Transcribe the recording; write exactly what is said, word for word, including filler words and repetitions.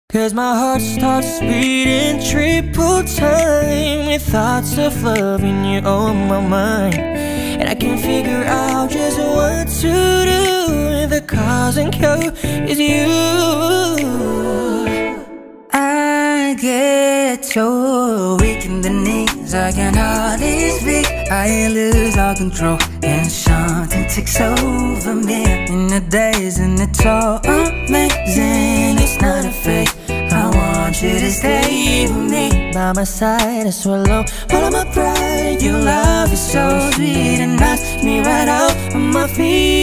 'Cause my heart starts beating triple time with thoughts of loving you on my mind. And I can't figure out just what to do. The cause and cure is you. I get so weak in the knees, I can hardly speak. I lose all control and something takes over me in the days, and it's all amazing. It's not a fake. I want you to stay with me. By my side, I swallow all of my pride. Your love is so sweet and knocks me right out of my feet.